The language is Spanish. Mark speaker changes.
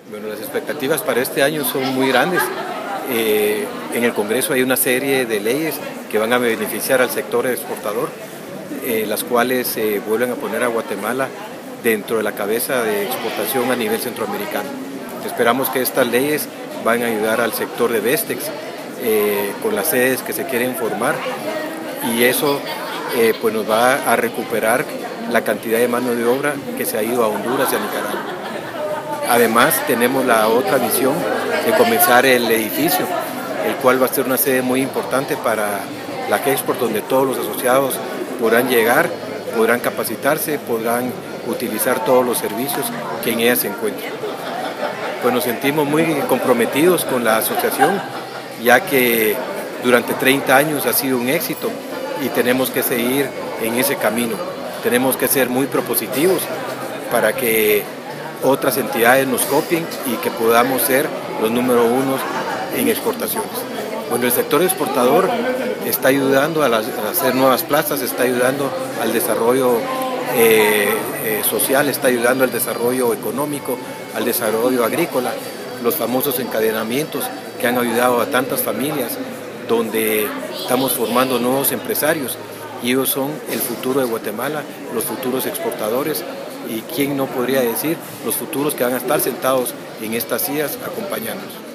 Speaker 1: Bueno, las expectativas para este año son muy grandes. En el Congreso hay una serie de leyes que van a beneficiar al sector exportador, las cuales vuelven a poner a Guatemala dentro de la cabeza de exportación a nivel centroamericano. Esperamos que estas leyes van a ayudar al sector de Vestex con las sedes que se quieren formar, y eso pues nos va a recuperar la cantidad de mano de obra que se ha ido a Honduras y a Nicaragua. Además, tenemos la otra visión de comenzar el edificio, el cual va a ser una sede muy importante para la Gexport, donde todos los asociados podrán llegar, podrán capacitarse, podrán utilizar todos los servicios que en ella se encuentran. Pues nos sentimos muy comprometidos con la asociación, ya que durante 30 años ha sido un éxito y tenemos que seguir en ese camino. Tenemos que ser muy propositivos para que otras entidades nos copien y que podamos ser los número uno en exportaciones. Bueno, el sector exportador está ayudando a hacer nuevas plazas, está ayudando al desarrollo social, está ayudando al desarrollo económico, al desarrollo agrícola, los famosos encadenamientos que han ayudado a tantas familias, donde estamos formando nuevos empresarios y ellos son el futuro de Guatemala, los futuros exportadores, y quién no podría decir los futuros que van a estar sentados en estas sillas acompañándonos.